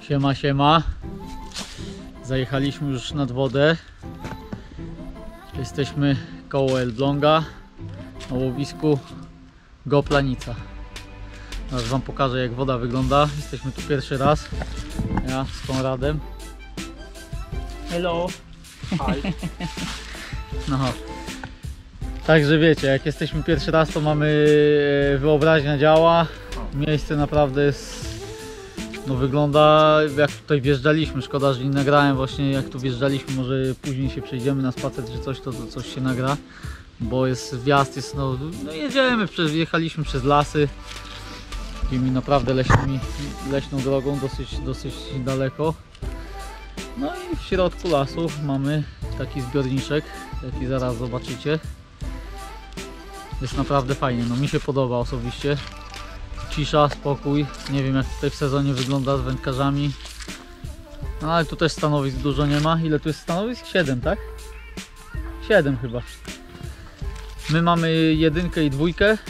Siema, siema. Zajechaliśmy już nad wodę. Jesteśmy koło Elbląga na łowisku Goplanica. Teraz wam pokażę, jak woda wygląda. Jesteśmy tu pierwszy raz. Ja z Konradem. Hello. Hi. No. Także wiecie, jak jesteśmy pierwszy raz, to mamy wyobraźnia działa. Miejsce naprawdę jest, no wygląda jak tutaj wjeżdżaliśmy. Szkoda, że nie nagrałem właśnie jak tu wjeżdżaliśmy. Może później się przejdziemy na spacer czy coś, to coś się nagra. Bo jest wjazd, jest no jedziemy, jechaliśmy przez lasy. Takimi naprawdę leśną drogą, dosyć daleko. No i w środku lasu mamy taki zbiorniczek, jaki zaraz zobaczycie. Jest naprawdę fajnie, no mi się podoba osobiście. Cisza, spokój. Nie wiem, jak tutaj w sezonie wygląda z wędkarzami. No ale tu też stanowisk dużo nie ma. Ile tu jest stanowisk? 7, tak? 7 chyba. My mamy 1 i 2.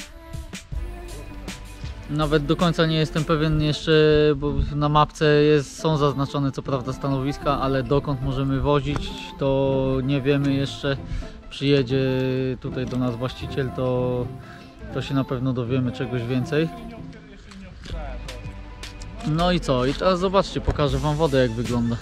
Nawet do końca nie jestem pewien jeszcze, bo na mapce są zaznaczone co prawda stanowiska, ale dokąd możemy wozić, to nie wiemy jeszcze. Przyjedzie tutaj do nas właściciel, to się na pewno dowiemy czegoś więcej. No i co? I teraz zobaczcie, pokażę wam wodę, jak wygląda.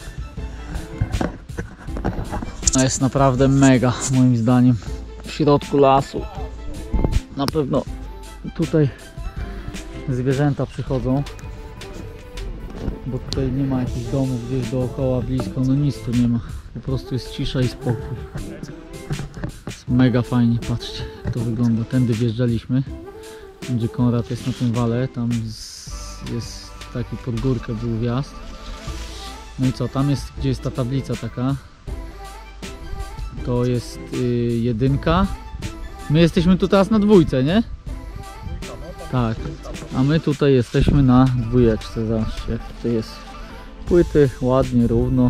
A jest naprawdę mega, moim zdaniem. W środku lasu. Na pewno tutaj zwierzęta przychodzą, bo tutaj nie ma jakichś domów gdzieś dookoła blisko, no nic tu nie ma. Po prostu jest cisza i spokój. Jest mega fajnie, patrzcie jak to wygląda. Tędy wjeżdżaliśmy, gdzie Konrad jest na tym wale, tam jest taki pod górkę był wjazd. No i co, tam jest, gdzie jest ta tablica taka, to jest 1. My jesteśmy tu teraz na 2, nie? Tak, a my tutaj jesteśmy na 2. Zobaczcie, jak tutaj jest płyty, ładnie, równo.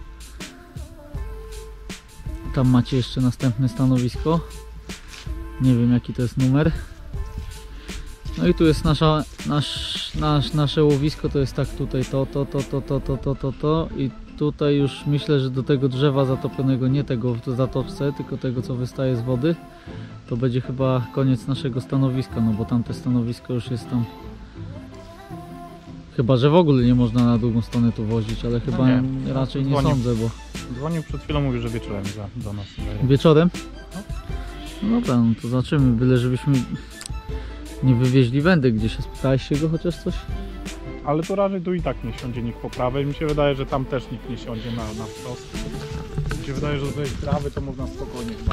Tam macie jeszcze następne stanowisko. Nie wiem, jaki to jest numer. No i tu jest nasze łowisko, to jest tak tutaj to i tutaj już myślę, że do tego drzewa zatopionego, nie tego w zatoczce, tylko tego, co wystaje z wody, to będzie chyba koniec naszego stanowiska, no bo tamte stanowisko już jest tam. Chyba, że w ogóle nie można na drugą stronę tu wozić, ale chyba no raczej nie sądzę, bo... Dzwonił przed chwilą, mówił, że wieczorem do nas. Wieczorem? No dobra, no to zobaczymy, byle żebyśmy nie wywieźli wędek gdzieś. Spytałeś się go chociaż coś? Ale to raczej tu i tak nie siądzie nikt po prawej. Mi się wydaje, że tam też nikt nie siądzie na wprost. Mi się wydaje, że do tej prawej to można spokojnie chyba.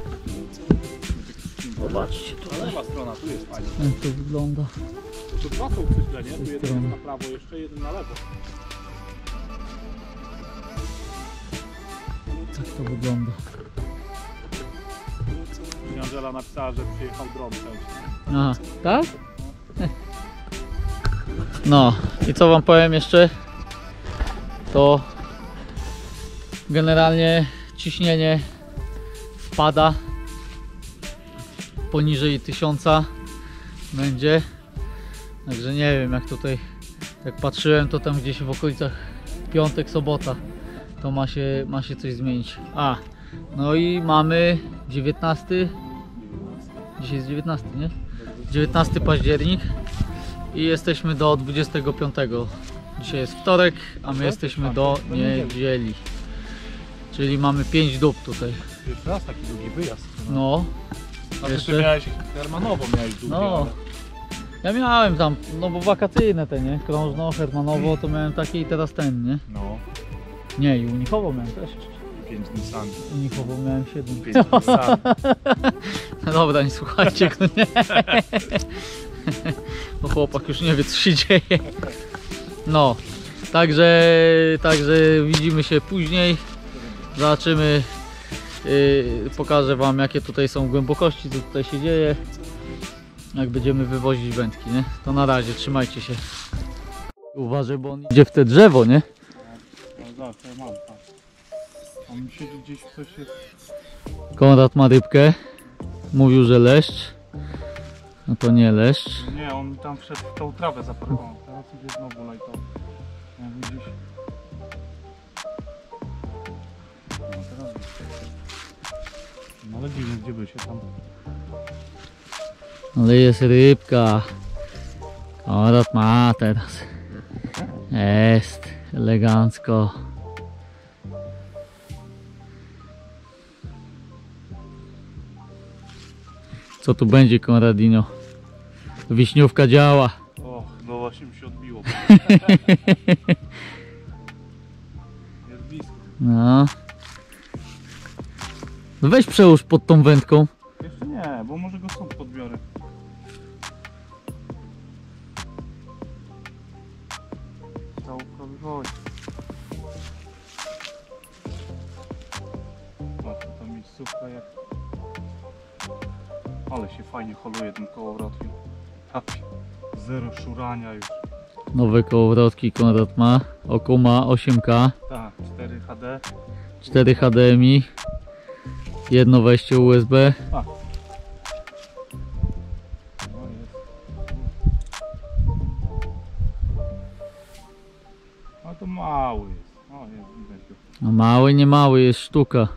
Zobaczcie tutaj. Lewa strona, tu jest fajnie. Jak to wygląda. To 2 są cyfre, nie? Tu jeden jest na prawo, jeszcze jeden na lewo. Tak to wygląda. Angela napisała, że przyjechał dron też. Aha, tak? No i co wam powiem jeszcze, to generalnie ciśnienie wpada poniżej 1000 będzie, także nie wiem, jak tutaj, jak patrzyłem, to tam gdzieś w okolicach piątek, sobota to ma się coś zmienić. No i mamy 19, dzisiaj jest 19, nie? 19 październik i jesteśmy do 25. Dzisiaj jest wtorek, a my jesteśmy do niedzieli. Czyli mamy 5 dób tutaj. Jeszcze raz taki długi wyjazd. No. A jeszcze miałeś Hermanowo, miałeś długi. No. Ale... Ja miałem tam, no bo wakacyjne te, nie? Krążno, Hermanowo to miałem takie i teraz ten, nie? No. Nie, i Unichowo miałem też jeszcze. 5 dni sami. Unichowo miałem 7. 5 dni sami. No dobra, nie słuchajcie go, nie? Bo chłopak już nie wie, co się dzieje. No, także widzimy się później. Zobaczymy, pokażę wam, jakie tutaj są głębokości, co tutaj się dzieje. Jak będziemy wywozić wędki, nie? To na razie, trzymajcie się. Uważaj, bo on idzie w te drzewo, nie? No zobacz, ja mam tam. On siedzi gdzieś w coś jest... Konrad ma rybkę. Mówił, że leszcz. No to nie leszcz. Nie, on tam wszedł w tą trawę zaparował. Teraz idzie znowu lajtowy. Jak widzisz. No ale dziwne, gdzie by się tam... Ale jest rybka. Konrad ma teraz. Jest elegancko. Co tu będzie, Konradino? Wiśniówka działa. O, no właśnie mi się odbiło. Jest blisko. No. Weź przełóż pod tą wędką. Jeszcze nie, bo może go stąd podbiorę. Stało prawie wojsk. O, to miejscówka jak... Ale się fajnie holuje tym kołowrotkiem. Zero szurania już. Nowe kołowrotki Konrad ma. Okuma 8K. Tak, 4 HD. 4 HDMI. Jedno wejście USB. No jest. No to mały jest. O, jest widać go. No mały, nie mały, jest sztuka.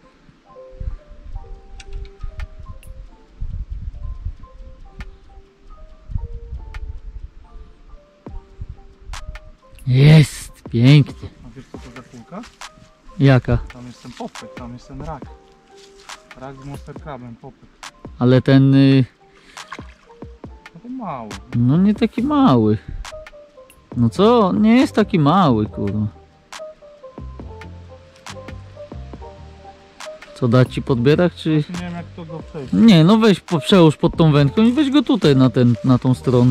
Jest! Pięknie. A wiesz co to za kulka? Jaka? Tam jest ten popek, tam jest ten rak. Rak z monster crabem, popek. Ale ten... No to mały. No nie taki mały. No co? Nie jest taki mały, kurwa. Co, dać ci podbierak, czy... Nie wiem jak to go przejść. Nie, no weź, przełóż pod tą wędką i weź go tutaj na tą stronę.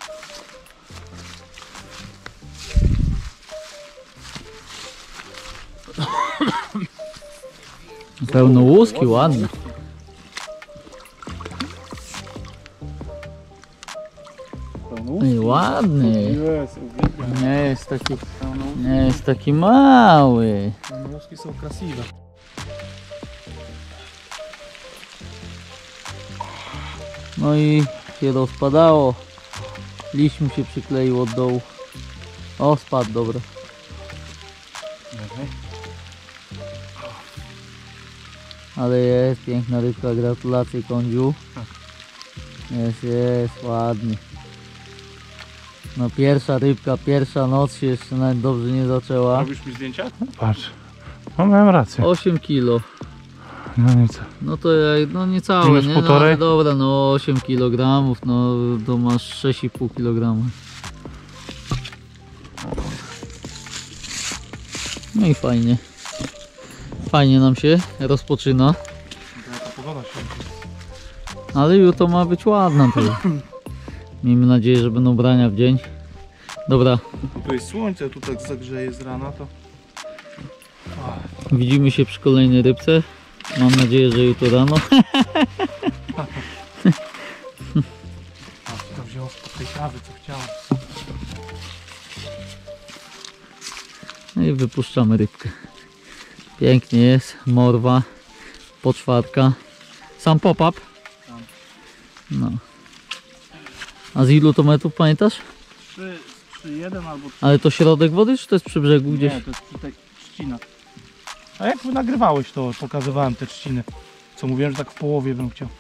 Pełno łuski, ładne. Ej, ładny. Jest, uwielbiam. Nie jest taki mały. Łuski są krasiwe. No i się rozpadało. Liść mu się przykleił od dołu. O, spadł, dobra. Ale jest piękna rybka, gratulacje Kądziu. Jest, ładnie. No pierwsza rybka, pierwsza noc się jeszcze nawet dobrze nie zaczęła. Robisz mi zdjęcia? Patrz. No miałem rację. 8 kilo. No nic. No to no niecałe, Minus nie? No, półtorej? ale dobra, no 8 kg, no to masz 6,5 kg. No i fajnie. Fajnie nam się rozpoczyna. Ta pogoda się... Ale jutro ma być ładna to. Miejmy nadzieję, że będą brania w dzień. Dobra, Tu jest słońce, tu tak zagrzeje z rana, to... widzimy się przy kolejnej rybce. Mam nadzieję, że jutro rano. To wziął z tej trawy, co chciałem. No i wypuszczamy rybkę. Pięknie jest, morwa, poczwarka. Sam pop-up? No. A z ilu to metrów pamiętasz? 3,1 albo 3. Ale to środek wody, czy to jest przy brzegu gdzieś? Nie, to jest przy tej trzcina. A jak nagrywałeś to, pokazywałem te trzciny. Co mówiłem, że tak w połowie bym chciał.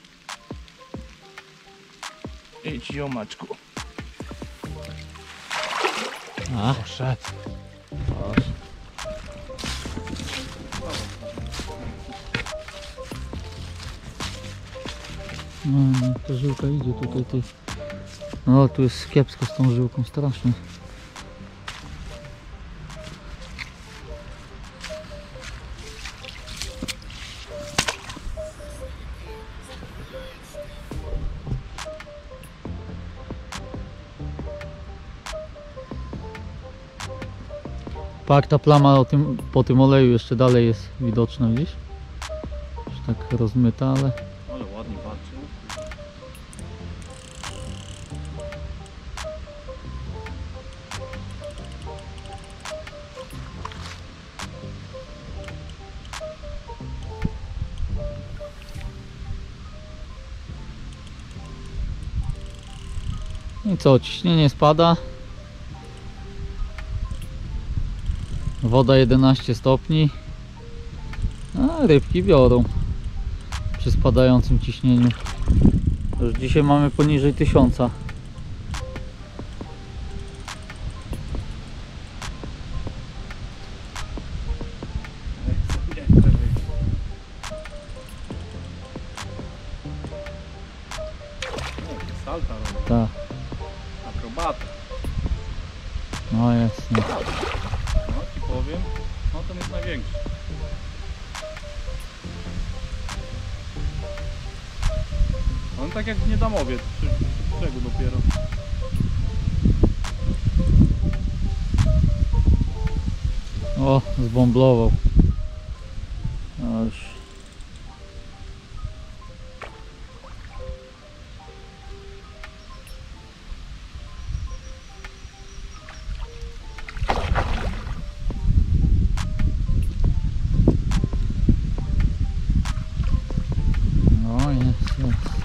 Idź, jomaczku. A, Poszedł. no, ta żyłka idzie tutaj, ty. No, tu jest kiepsko z tą żyłką, strasznie. Tak, ta plama po tym oleju jeszcze dalej jest widoczna, widzisz? Już tak rozmyta, ale... Ale ładnie walczył. I co, ciśnienie spada. Woda 11 stopni. A rybki biorą. przy spadającym ciśnieniu. Już dzisiaj mamy poniżej 1000. Salta robi. Tak, Akrobata. no jest. No. No ci powiem, no ten jest największy. On tak jak w Niedamowie, przy brzegu dopiero. O, zbomblował. No już. No jest, jest.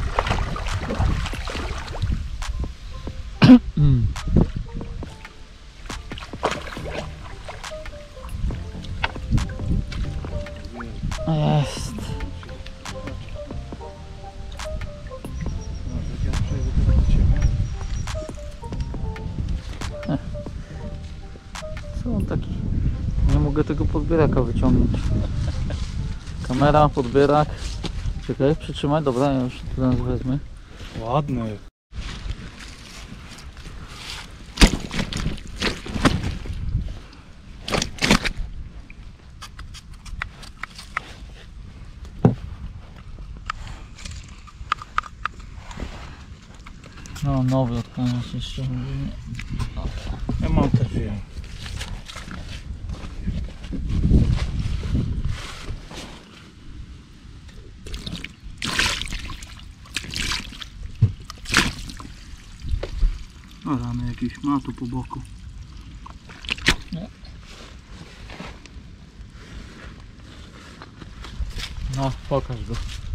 Jest. Ja przejdę teraz do ciebie. Co on taki? Nie mogę tego podbieraka wyciągnąć. Kamera, podbierak. Czekaj, przytrzymaj, dobra, ja już tu nas wezmę. Ładny. No, nowy odkłaniacz jeszcze mówimy. Ja mam też wiem. O, rany jakieś ma tu po boku. No, pokaż go.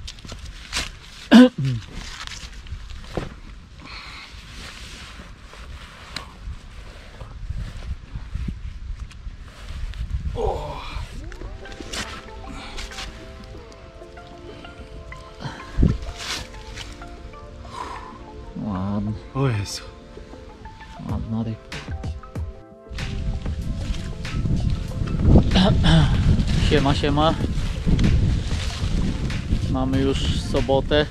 Ładny, O Jezu. ładna ryb. Siema, siema. Mamy już sobotę.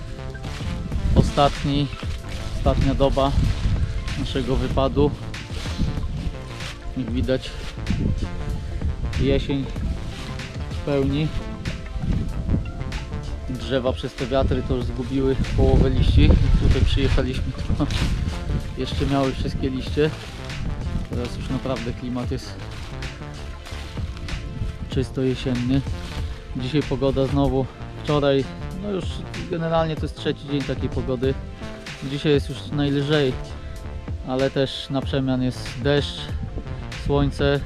Ostatnia doba naszego wypadu. Jak widać, jesień w pełni. Drzewa przez te wiatry to już zgubiły połowę liści. Tutaj przyjechaliśmy, to jeszcze miały wszystkie liście. Teraz już naprawdę klimat jest czysto jesienny. Dzisiaj pogoda znowu, wczoraj, no już generalnie to jest trzeci dzień takiej pogody. Dzisiaj jest już najlżej, ale też na przemian jest deszcz, słońce,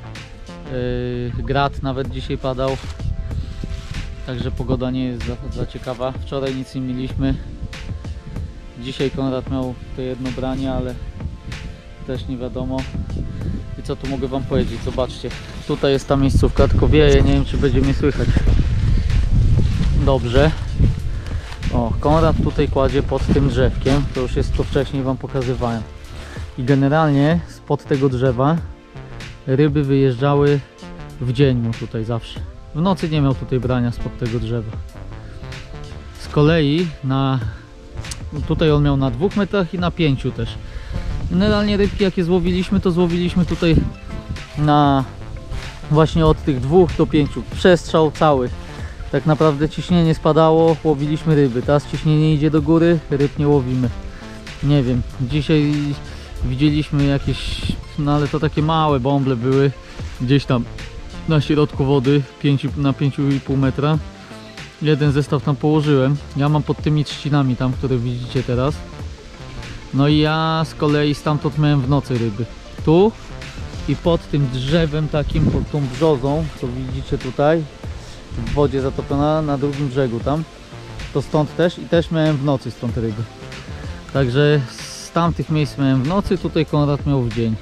grad nawet dzisiaj padał. Także pogoda nie jest za ciekawa. Wczoraj nic nie mieliśmy. Dzisiaj Konrad miał to jedno branie, ale też nie wiadomo. I co tu mogę wam powiedzieć? Zobaczcie. Tutaj jest ta miejscówka, tylko wieje, nie wiem czy będzie mnie słychać. Dobrze. O, Konrad tutaj kładzie pod tym drzewkiem. To już jest, to wcześniej wam pokazywałem. I generalnie spod tego drzewa ryby wyjeżdżały w dzień mu tutaj zawsze. W nocy nie miał tutaj brania spod tego drzewa. Z kolei tutaj on miał na 2 metrach i na 5 też. Generalnie rybki jakie złowiliśmy, to złowiliśmy tutaj na właśnie od tych 2 do 5. Przestrzał cały. Tak naprawdę ciśnienie spadało, łowiliśmy ryby. Teraz ciśnienie idzie do góry, ryb nie łowimy. Nie wiem, dzisiaj widzieliśmy jakieś, no ale to takie małe bąble były gdzieś tam na środku wody, na 5,5 metra. Jeden zestaw tam położyłem. Ja mam pod tymi trzcinami tam, które widzicie teraz. No i ja z kolei stamtąd miałem w nocy ryby. Tu i pod tym drzewem takim, pod tą brzozą, co widzicie tutaj, w wodzie zatopiona na drugim brzegu tam. To stąd też i też miałem w nocy stąd ryby. Także z tamtych miejsc miałem w nocy, tutaj Konrad miał w dzień.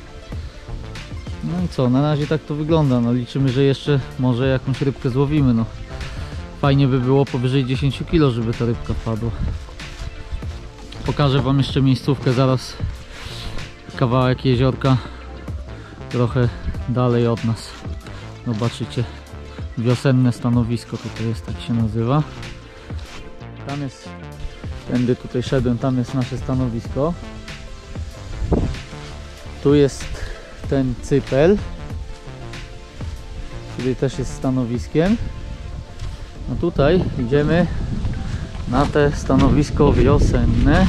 No i co, na razie tak to wygląda, no liczymy, że jeszcze może jakąś rybkę złowimy, no. fajnie by było powyżej 10 kg, żeby ta rybka wpadła. Pokażę wam jeszcze miejscówkę zaraz, kawałek jeziorka trochę dalej od nas. Zobaczycie, wiosenne stanowisko tutaj jest, tak się nazywa. Tam jest, tędy tutaj szedłem, tam jest nasze stanowisko. Tu jest ten cypel, który też jest stanowiskiem. No tutaj idziemy na te stanowisko wiosenne.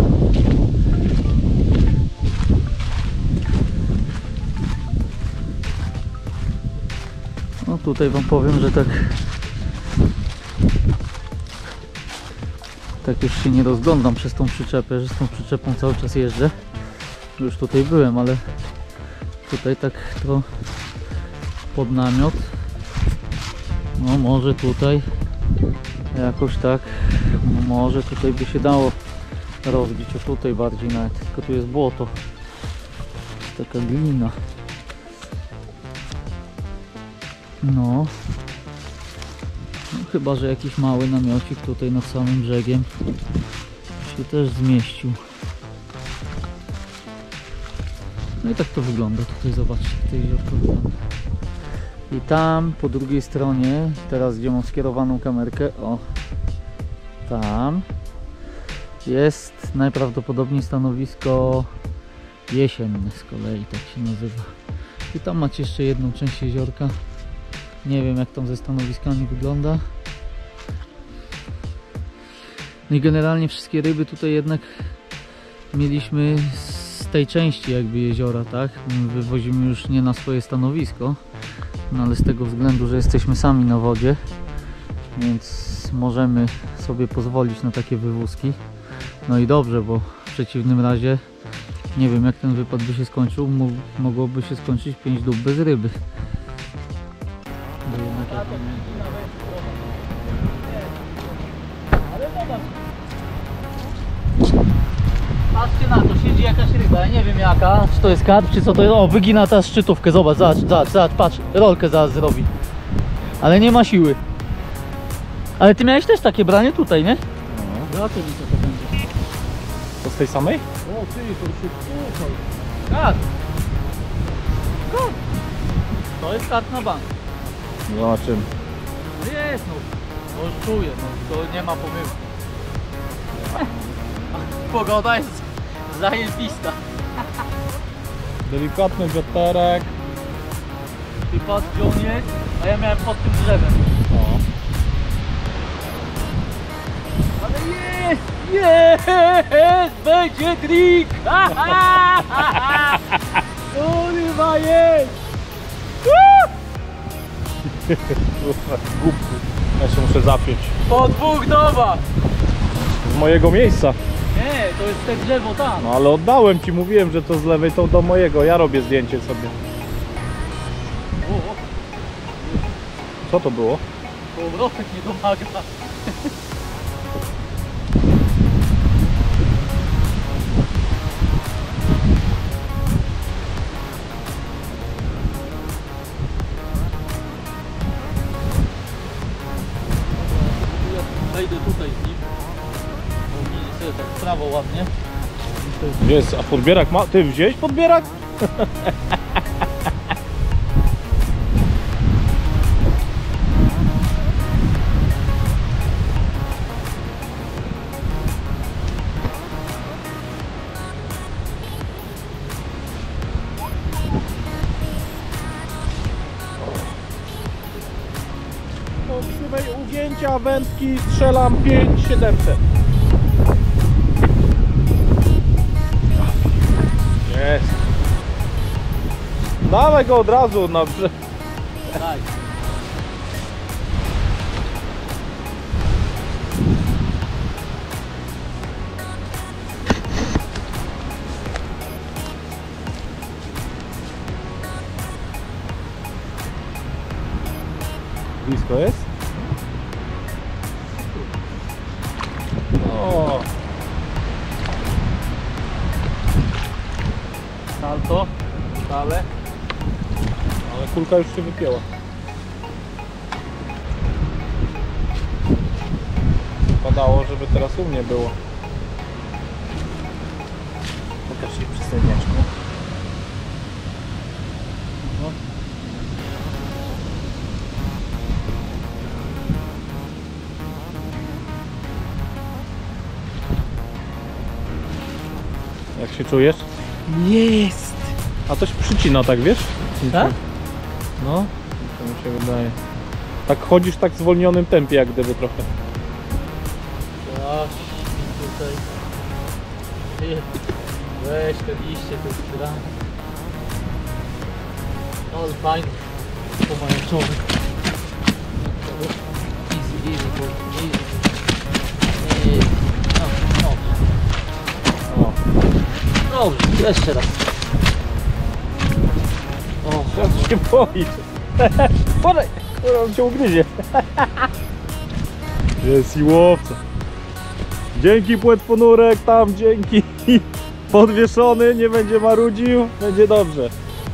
No tutaj wam powiem, że tak już się nie rozglądam przez tą przyczepę, że z tą przyczepą cały czas jeżdżę. Już tutaj byłem, ale tutaj tak to pod namiot. No może tutaj jakoś tak, no może tutaj by się dało rozbić, o tutaj bardziej nawet, tylko tu jest błoto, taka glina. No, chyba że jakiś mały namiocik tutaj nad samym brzegiem się też zmieścił. No i tak to wygląda tutaj, zobaczcie, to jeziorko wygląda. I tam po drugiej stronie, teraz gdzie mam skierowaną kamerkę, o, tam jest najprawdopodobniej stanowisko jesienne z kolei, tak się nazywa. I tam macie jeszcze jedną część jeziorka. Nie wiem jak tam ze stanowiskami wygląda. No i generalnie wszystkie ryby tutaj jednak mieliśmy z tej części jakby jeziora, tak? Wywozimy już nie na swoje stanowisko, no ale z tego względu, że jesteśmy sami na wodzie, więc możemy sobie pozwolić na takie wywózki. No i dobrze, bo w przeciwnym razie nie wiem jak ten wypad by się skończył, mogłoby się skończyć 5 dób bez ryby. Patrzcie na to, siedzi jakaś ryba, ja nie wiem jaka, czy to jest karp, czy co to jest. O, wygina ta szczytówkę, zobacz, zobacz, patrz, rolkę zaraz zrobi. Ale nie ma siły. Ale ty miałeś też takie branie tutaj, nie? No. Zobaczcie mi co to będzie. To z tej samej? O ty, to się słuchaj. Karp. Karp. To jest karp na bank. Zobaczymy. No jest, no. No już czuję, no to nie ma pomyłki. Pogoda jest zajebista. Delikatny wiaterek. Ty patrz gdzie on jest, a ja miałem pod tym drzewem. No. Ale jest! Będzie trik! Kurwa jest! Głupku. Ja się muszę zapiąć. Po 2 dobach! Z mojego miejsca. Nie, to jest te drzewo tam. No ale oddałem ci, mówiłem, że to z lewej to do mojego. Ja robię zdjęcie sobie. O, Co to było? powrotek nie domaga. Wejdę tutaj z nim. Bo sobie tak w prawo ładnie. Gdzie jest? A podbierak ma? Ty wziąłeś podbierak? Powyżej ugięcia wędki strzelam 5700. Jest. Dawaj go od razu na brzeg. Tak. Blisko jest? O. Salto, stale. Ale kulka już się wypięła. padało, żeby teraz u mnie było. Pokaż się przy sejmiaczku. Jak się czujesz? Jest! A to się przycina, tak wiesz? Tak? No, to mi się wydaje. Tak chodzisz tak w zwolnionym tempie jak gdyby trochę. Aż tutaj. Weź te liście, te strony. Ale fajny. Pomarańczowy. Easy, easy, easy. O, Dobrze, jeszcze raz. O, teraz się boisz. Podaj! On cię ugryzie. Jest i łowca. Dzięki płetwonurek, tam dzięki. Podwieszony, nie będzie marudził, będzie dobrze.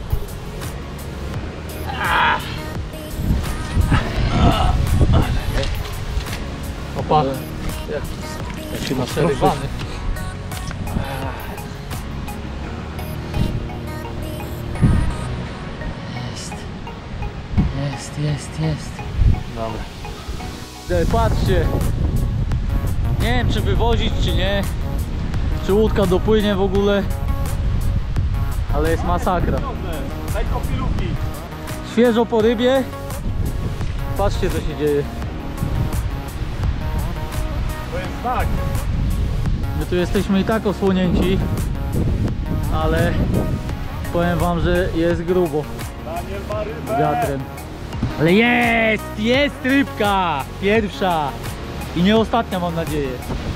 opa. Jak się Przerywany. Jest. Dobra. Patrzcie. Nie wiem, czy wywozić, czy nie. Czy łódka dopłynie w ogóle. Ale jest masakra. Daj kopilówki. Świeżo po rybie. Patrzcie, co się dzieje. To jest tak. My tu jesteśmy i tak osłonięci. Ale powiem wam, że jest grubo Daniel ma rybę. z wiatrem. Ale jest rybka! Pierwsza i nie ostatnia, mam nadzieję.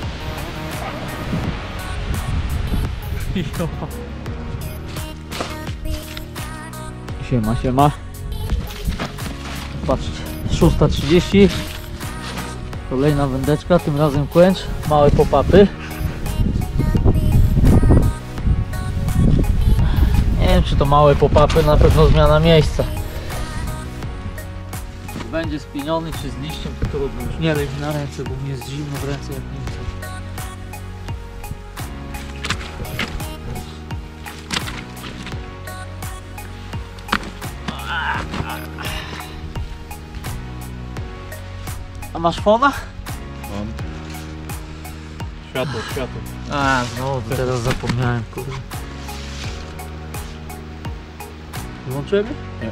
Siema. Patrzcie, 6:30. Kolejna wędeczka, tym razem kłęcz, małe pop-upy. Nie wiem, czy to małe pop-upy, na pewno zmiana miejsca. Będzie spieniony czy z liściem, to trudno. Już nie leź na ręce, bo mnie jest zimno w ręce jak nic. A masz fona? Mam. Światło. A, no teraz zapomniałem, kurde. Włączymy? Nie.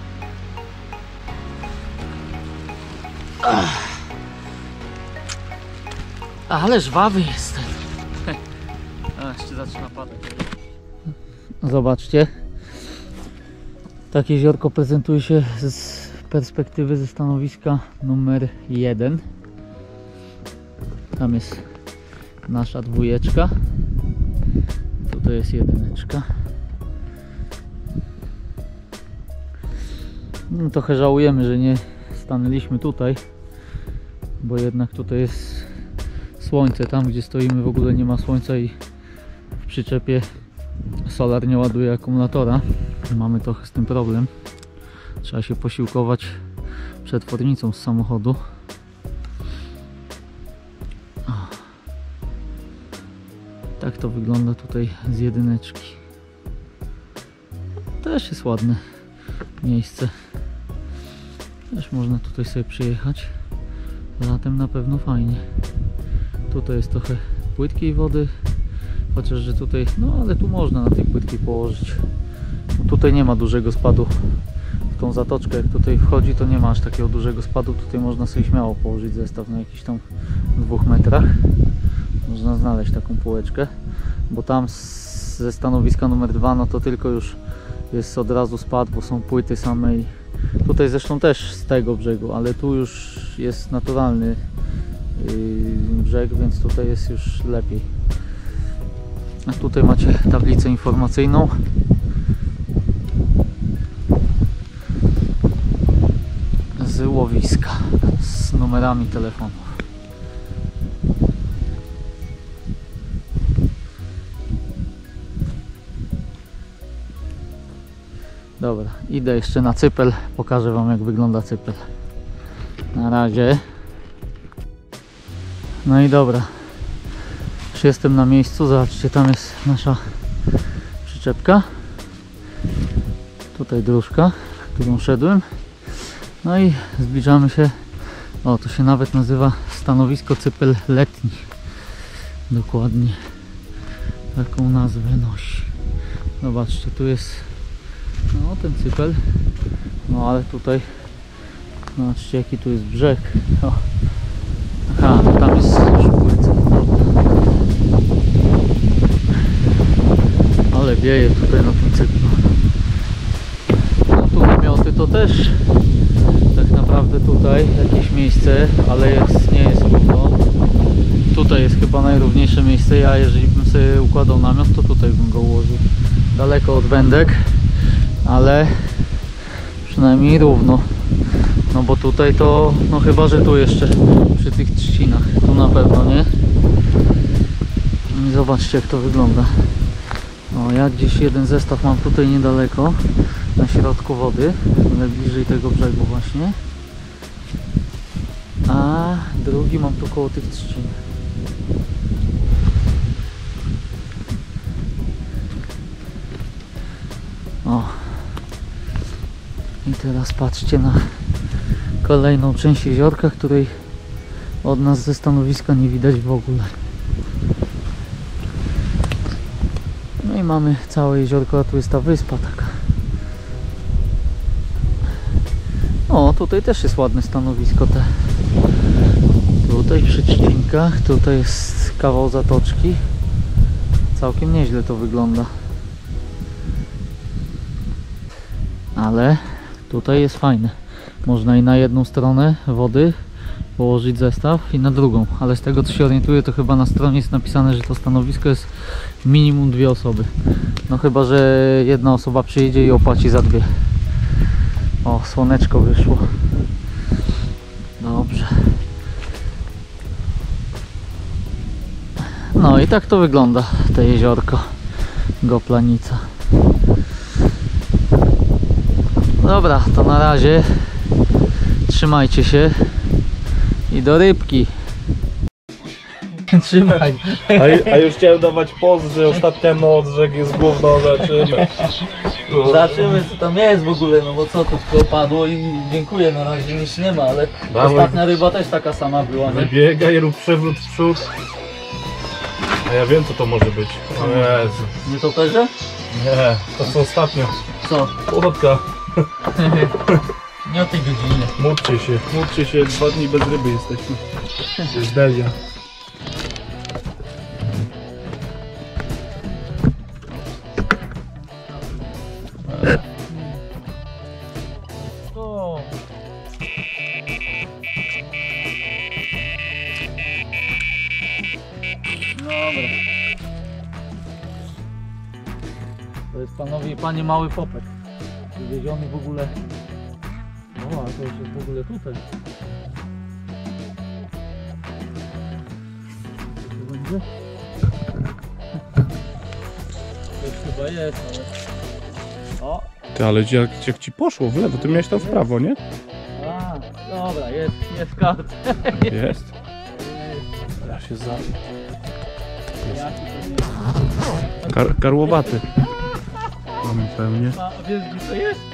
Ale żwawy jest ten. A, jeszcze zaczyna padać. Zobaczcie. Takie jeziorko prezentuje się z perspektywy ze stanowiska numer 1. Tam jest nasza dwójeczka. Tutaj jest jedyneczka. No, trochę żałujemy, że nie stanęliśmy tutaj, bo jednak tutaj jest słońce. Tam, gdzie stoimy, w ogóle nie ma słońca i w przyczepie solar nie ładuje akumulatora. Mamy trochę z tym problem. Trzeba się posiłkować przetwornicą z samochodu. Tak to wygląda tutaj z jedyneczki. Też jest ładne miejsce. Też można tutaj sobie przyjechać. Latem na pewno fajnie. Tutaj jest trochę płytkiej wody. Chociaż, że tutaj, no ale tu można na tej płytkiej położyć. Tutaj nie ma dużego spadu w tą zatoczkę. Jak tutaj wchodzi, to nie ma aż takiego dużego spadu. Tutaj można sobie śmiało położyć zestaw na jakichś tam 2 metrach. Można znaleźć taką półeczkę, bo tam ze stanowiska numer 2 no to tylko już jest od razu spad, bo są płyty same i tutaj zresztą też z tego brzegu, ale tu już jest naturalny brzeg, więc tutaj jest już lepiej. A tutaj macie tablicę informacyjną. Z łowiska, z numerami telefonów. Dobra, idę jeszcze na cypel, pokażę wam jak wygląda cypel. Na razie. No i dobra. Już jestem na miejscu. Zobaczcie, tam jest nasza przyczepka. Tutaj dróżka, którą szedłem. No i zbliżamy się. O, to się nawet nazywa stanowisko cypel letni. Dokładnie taką nazwę nosi. Zobaczcie, tu jest no ten cypel. No ale tutaj zobaczcie, jaki tu jest brzeg. O. Aha, tam jest szpulce. Ale wieje tutaj na tym cyklu. No tu namioty to też tak naprawdę tutaj jakieś miejsce, ale nie jest równo. Tutaj jest chyba najrówniejsze miejsce. Ja jeżeli bym sobie układał namiot, to tutaj bym go ułożył. Daleko od wędek, ale przynajmniej równo. No bo tutaj to, no chyba że tu jeszcze przy tych trzcinach, tu na pewno nie. I zobaczcie, jak to wygląda. O, ja gdzieś jeden zestaw mam tutaj niedaleko, na środku wody, ale bliżej tego brzegu właśnie. A drugi mam tu koło tych trzcin. O. I teraz patrzcie na kolejną część jeziorka, której od nas ze stanowiska nie widać w ogóle. No i mamy całe jeziorko, a tu jest ta wyspa taka. O, tutaj też jest ładne stanowisko te. Tutaj przy trzcinkach, tutaj jest kawał zatoczki. Całkiem nieźle to wygląda. Ale tutaj jest fajne. Można i na jedną stronę wody położyć zestaw i na drugą, ale z tego co się orientuję, to chyba na stronie jest napisane, że to stanowisko jest minimum 2 osoby. No chyba że jedna osoba przyjdzie i opłaci za 2. O, słoneczko wyszło. Dobrze. No i tak to wygląda te jeziorko Goplanica. Dobra, to na razie. Trzymajcie się i do rybki. Trzymaj. A już chciałem dawać post, że ostatnia noc, że jak jest gówno, zaczymy. Zobaczymy co tam jest w ogóle, no bo co tu tylko padło i dziękuję, na razie nic nie ma, ale ostatnia ryba też taka sama była, nie? Wybiegaj, rób przewrót w przód. A ja wiem co to może być. O Jezu. Nie to perze? Nie, to co ostatnio. Co? Płotka. Nie o tej godzinie. Módlcie się, 2 dni bez ryby jesteśmy. To jest Delia. O. Dobra. To jest, panowie i panie, mały popek. Wywieziony w ogóle. O, a to już jest w ogóle tutaj. Co to będzie? To już chyba jest, ale... O! Ty, ale jak ci poszło w lewo, ty miałeś tam w prawo, nie? A, dobra, jest karp. Jest. Ja się za... Jaki to jest? Karłowaty. Mamy pewnie. A wiesz gdzie to jest?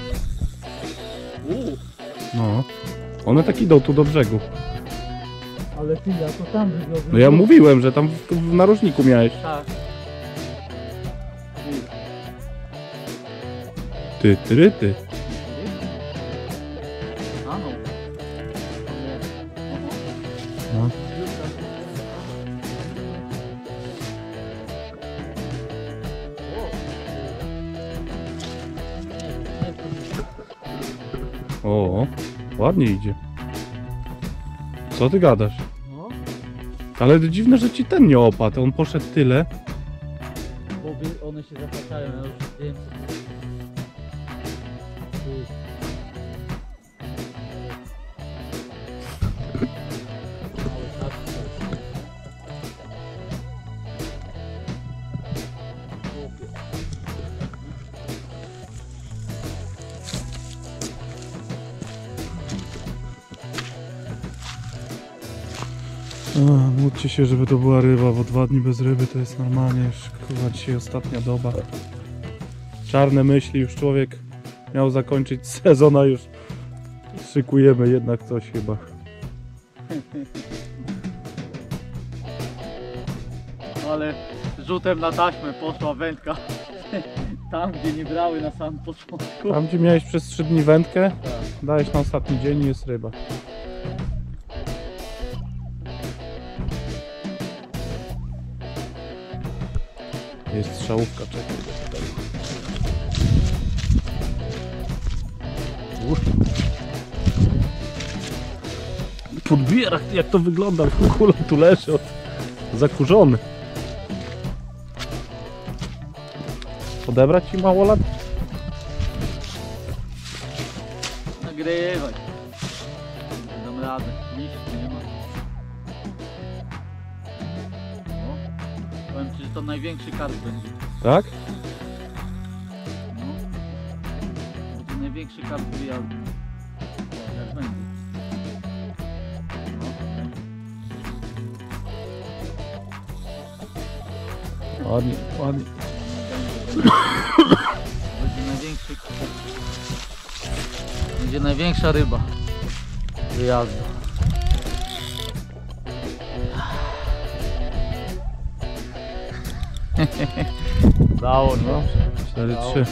No. One tak idą tu do brzegu. Ale ty, ja to tam wywiozłem. No ja mówiłem, że tam w narożniku miałeś. Tak. Ty, ty. A no. No. O, ładnie idzie. Co ty gadasz? No, Ale dziwne, że ci ten nie opadł. On poszedł tyle. bo one się zapaczają, ja już wiem co to jest. Módlcie się, żeby to była ryba, bo 2 dni bez ryby to jest normalnie już chyba dzisiaj ostatnia doba. Czarne myśli, już człowiek miał zakończyć sezon, a już szykujemy jednak coś chyba. Ale rzutem na taśmę poszła wędka. Tam gdzie nie brały na samym początku. Tam gdzie miałeś przez 3 dni wędkę, Tak. dajesz na ostatni dzień i jest ryba. Jest strzałówka, czekaj. Podbiera, jak to wygląda, kulą tu leży, zakurzony. Odebrać ci małolat? Nagrywaj. Dam radę. Liści nie ma. No. Powiem ci, że to największy karp będzie. Tak? No. Bo to największy karp wyjazdu. O, jak będzie. No, będzie. Ładnie, ładnie. Będzie największy. Będzie największa ryba wyjazdu. Dało, no. 4-3.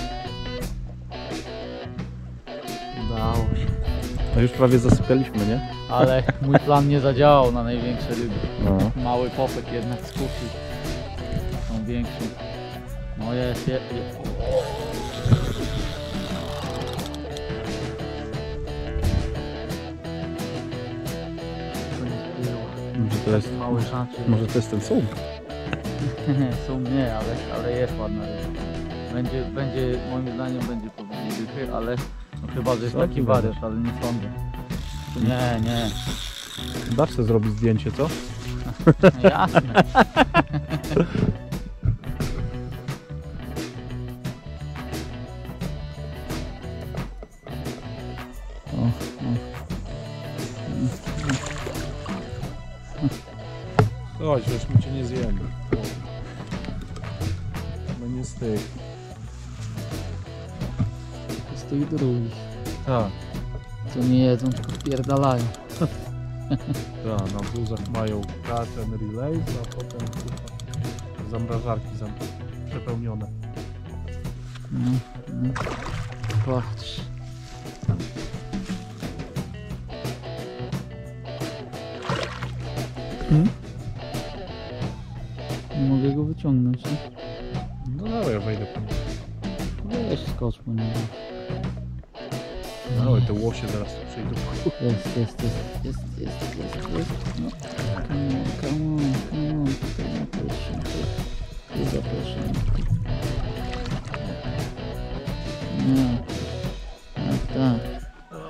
Dało się. No już prawie zasypialiśmy, nie? Ale mój plan nie zadziałał na największe ryby. No. Mały popek jednak skusił. Tą większą. No jest. Może to jest, Mały szaczy. może to jest ten sum? Są nie, ale jest ładna ryba. Będzie moim zdaniem będzie powoli dychy, ale no chyba, że jest Co taki ty wariat, ale nie sądzę. Nie. Dasz sobie zrobić zdjęcie, co? No jasne. Chodź, już my cię nie zjemy. No nie z tych. Z tych drugich, Tak, co nie jedzą, tylko wpierdalają. tak, na buzach mają ten relay, a potem kurwa, zamrażarki przepełnione. No. Patrz. Nie mogę go wyciągnąć, nie? No dawaj, ja wejdę po nim. Weź skocz po niego. Dawaj, te łosie zaraz tu przyjdą. Jest. No. Come on. Tutaj zapraszam. Tu zapraszam. Nie. Tak.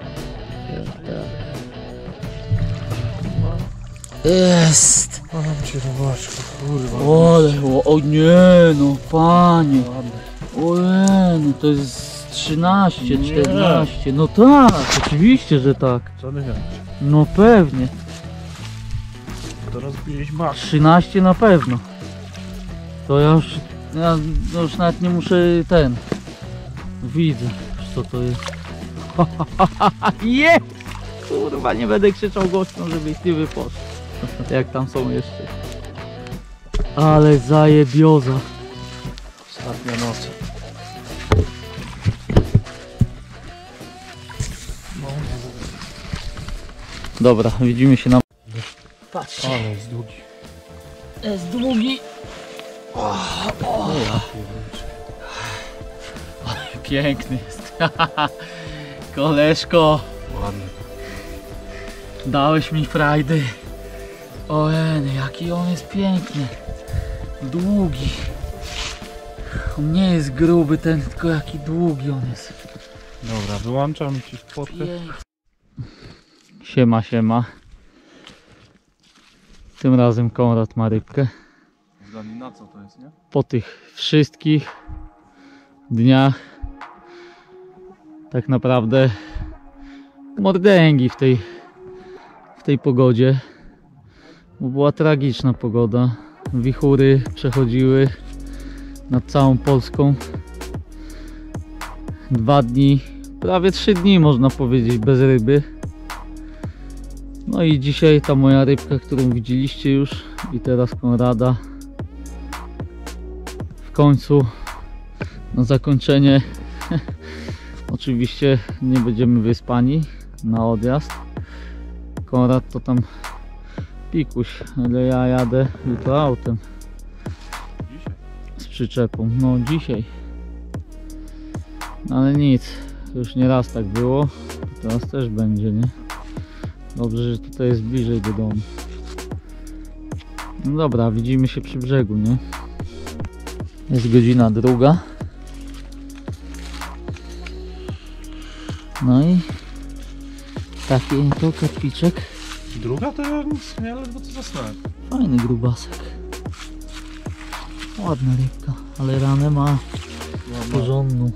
Jest! Mam cię robaczku, kurwa. O nie, no panie. Ojej, to jest 13, 14. No tak, oczywiście, że tak. Co nie wiem? No pewnie. Teraz gdzieś masz. 13 na pewno. To ja już nawet nie muszę widzę, co to jest. Jest! Kurwa, nie będę krzyczał głośno, żeby ich nie wyposzło. Jak tam są jeszcze. Ale zajebioza. Ostatnia noc. Dobra, widzimy się na... Patrzcie, Ale jest długi. jest długi. Piękny jest. Koleżko, Ładny. dałeś mi frajdy. Ojej, jaki on jest piękny. Długi. On nie jest gruby ten, tylko jaki długi on jest. Dobra, wyłączam ci fotkę. Siema. Tym razem Konrad ma rybkę. Zgadnij na co to jest, nie? Po tych wszystkich dniach tak naprawdę mordęgi w tej pogodzie bo była tragiczna pogoda. Wichury przechodziły nad całą Polską. 2 dni, prawie 3 dni można powiedzieć bez ryby. No i dzisiaj ta moja rybka, którą widzieliście już, i teraz Konrada. W końcu na zakończenie oczywiście nie będziemy wyspani na odjazd. Konrad to tam pikuś, ale ja jadę jutro autem. Dzisiaj? Z przyczepą, no dzisiaj. Ale nic, już nie raz tak było, teraz też będzie, nie? Dobrze, że tutaj jest bliżej do domu. No dobra, widzimy się przy brzegu, nie? Jest godzina 2. No i taki to kotwiczek. Druga to ja nic nie, ledwo co zasnąłem. Fajny grubasek. Ładna rybka, ale ranę ma porządną.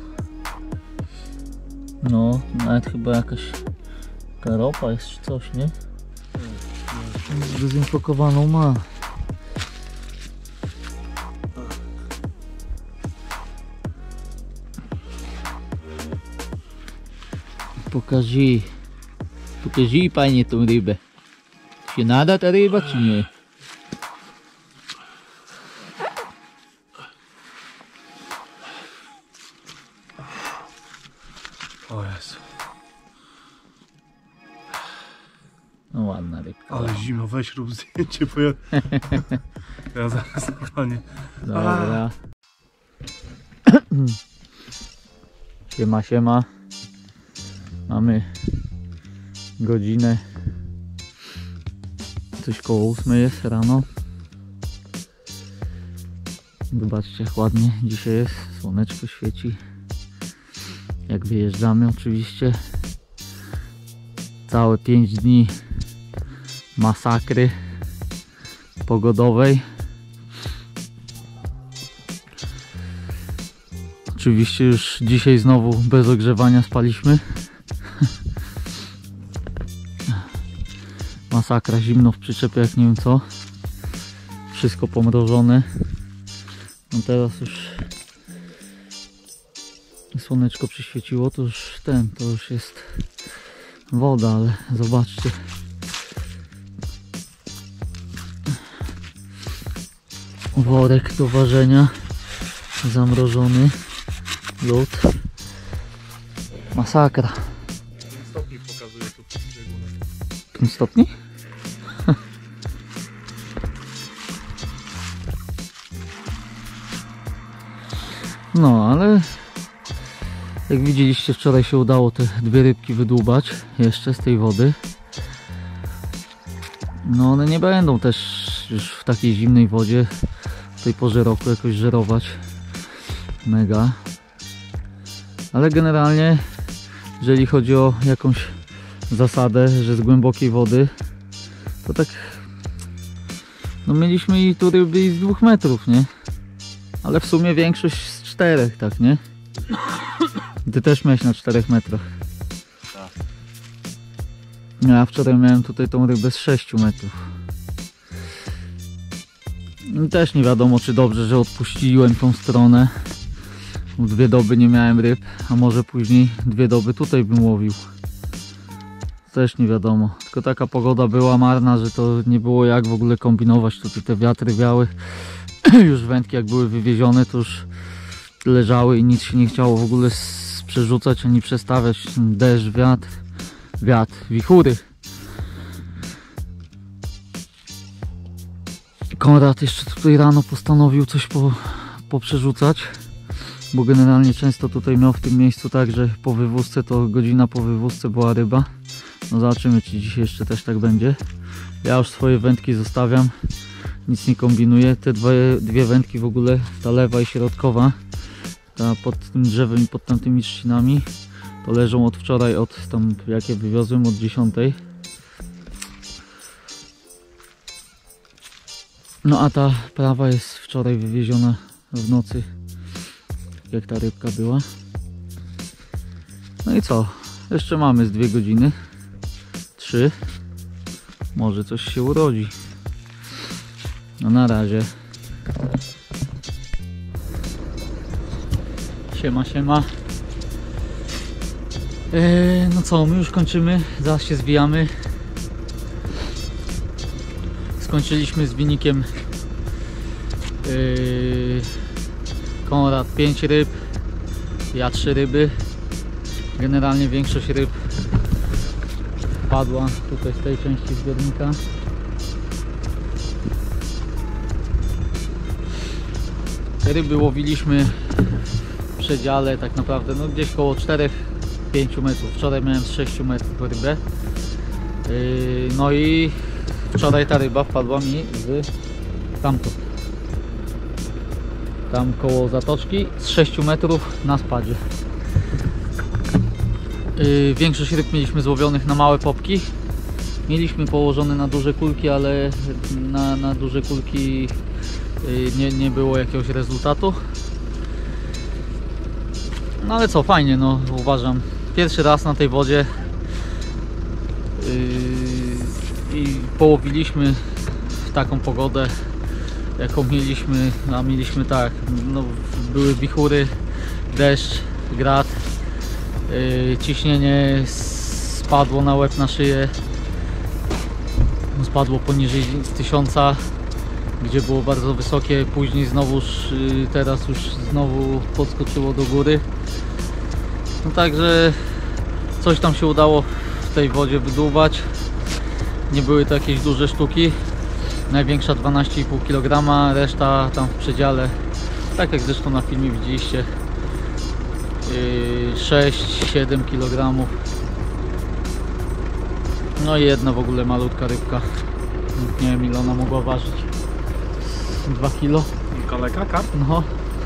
No, nawet chyba jakaś karopa jest czy coś, nie? Zdezynfekowaną ma. Pokażij panie tą rybę. Się nada ta ryba czy nie? O Jezu. No ładna rybka. Ale zimno, weź rób zdjęcie, bo ja, ja zaraz normalnie... Dobra. Siema, siema. Mamy godzinę. Coś koło 8 jest rano. Zobaczcie jak ładnie dzisiaj jest. Słoneczko świeci. Jak wyjeżdżamy oczywiście. Całe 5 dni masakry pogodowej. Oczywiście już dzisiaj znowu bez ogrzewania spaliśmy. Masakra, zimno w przyczepie jak nie wiem co. Wszystko pomrożone. No teraz już słoneczko przyświeciło, to już jest woda, ale zobaczcie. Worek do ważenia, zamrożony lód. Masakra. 5 stopni pokazuje tu przy brzegu. 5 stopni? No, ale jak widzieliście, wczoraj się udało te 2 rybki wydłubać jeszcze z tej wody. No one nie będą też już w takiej zimnej wodzie w tej porze roku jakoś żerować mega. Ale generalnie, jeżeli chodzi o jakąś zasadę, że z głębokiej wody, to tak no mieliśmy i tu ryby i z 2 metrów, nie? Ale w sumie większość z 4, tak, nie? Ty też miałeś na 4 metrach. Tak. Ja wczoraj miałem tutaj tą rybę z 6 metrów. I też nie wiadomo czy dobrze, że odpuściłem tą stronę. 2 doby nie miałem ryb, a może później 2 doby tutaj bym łowił. Też nie wiadomo. Tylko taka pogoda była marna, że to nie było jak w ogóle kombinować. Tutaj te wiatry wiały. Już wędki jak były wywiezione, to już leżały i nic się nie chciało w ogóle przerzucać ani przestawiać. Deszcz, wiatr, wichury. Konrad jeszcze tutaj rano postanowił coś poprzerzucać, bo generalnie często tutaj miał w tym miejscu tak, że po wywózce to godzina po wywózce była ryba. No zobaczymy czy dzisiaj jeszcze też tak będzie. Ja już swoje wędki zostawiam, nic nie kombinuję. Te 2 wędki w ogóle, ta lewa i środkowa, ta pod tym drzewem i pod tamtymi trzcinami, to leżą od wczoraj, od tam jakie wywiozłem, od 10. No a ta prawa jest wczoraj wywieziona w nocy, jak ta rybka była. No i co? Jeszcze mamy z 2 godziny. 3. Może coś się urodzi. No na razie. Siema, siema. No co, my już kończymy, zaraz się zwijamy. Skończyliśmy z winikiem Konrad 5 ryb, ja 3 ryby. Generalnie większość ryb padła tutaj z tej części zbiornika. Ryby łowiliśmy w przedziale tak naprawdę no gdzieś koło 4-5 metrów. Wczoraj miałem z 6 metrów rybę. No i wczoraj ta ryba wpadła mi z tamtąd. Tam koło zatoczki z 6 metrów na spadzie. Większość ryb mieliśmy złowionych na małe popki. Mieliśmy położone na duże kulki, ale na duże kulki nie było jakiegoś rezultatu. No ale co, fajnie, no uważam. Pierwszy raz na tej wodzie i połowiliśmy w taką pogodę, jaką mieliśmy, a mieliśmy tak, no, były wichury, deszcz, grad, ciśnienie spadło na łeb, na szyję, spadło poniżej 1000, gdzie było bardzo wysokie, później znowuż, teraz już znowu podskoczyło do góry. No także coś tam się udało w tej wodzie wydłubać. Nie były to jakieś duże sztuki. Największa 12,5 kg, reszta tam w przedziale, tak jak zresztą na filmie widzieliście, 6-7 kg. No i jedna w ogóle malutka rybka. Nie wiem ile ona mogła ważyć. 2 kg. Kolega karp? No.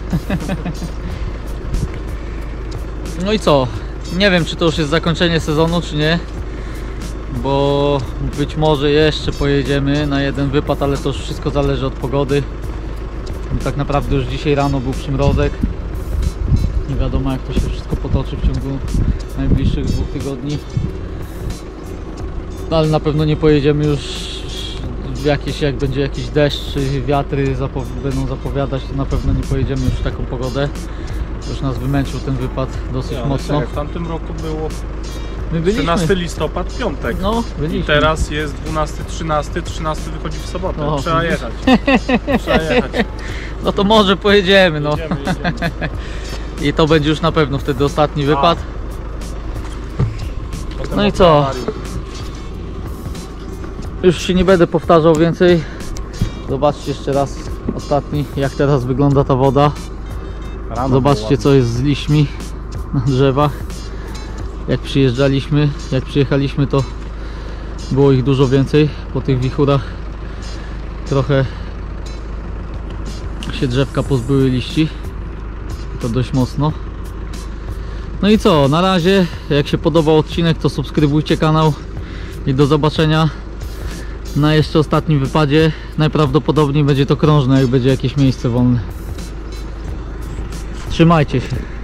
No i co? Nie wiem czy to już jest zakończenie sezonu czy nie, bo być może jeszcze pojedziemy na jeden wypad, ale to już wszystko zależy od pogody. I tak naprawdę już dzisiaj rano był przymrozek. Nie wiadomo jak to się wszystko potoczy w ciągu najbliższych 2 tygodni. No ale na pewno nie pojedziemy już w jakieś, jak będzie jakiś deszcz czy wiatry będą zapowiadać, to na pewno nie pojedziemy już w taką pogodę. Już nas wymęczył ten wypad dosyć mocno. W tamtym roku było My byliśmy. 13 listopad, piątek. No, byliśmy. I teraz jest 12, 13, 13 wychodzi w sobotę. No, Trzeba jechać. Trzeba jechać. No to może pojedziemy, no. Jedziemy. I to będzie już na pewno wtedy ostatni wypad. Potem No i co? awariu. Już się nie będę powtarzał więcej. Zobaczcie jeszcze raz ostatni, jak teraz wygląda ta woda. Rano Zobaczcie było co jest z liśćmi na drzewach. Jak przyjeżdżaliśmy, jak przyjechaliśmy, to było ich dużo więcej. Po tych wichurach trochę się drzewka pozbyły liści. To dość mocno. No i co, na razie jak się podobał odcinek, to subskrybujcie kanał i do zobaczenia na jeszcze ostatnim wypadzie. Najprawdopodobniej będzie to krążne, jak będzie jakieś miejsce wolne. Trzymajcie się.